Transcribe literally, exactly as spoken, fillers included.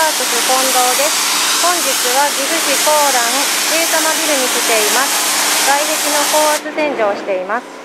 ワークス近藤です。本日は岐阜市高蘭 A 様ビルに来ています。外壁の高圧洗浄をしています。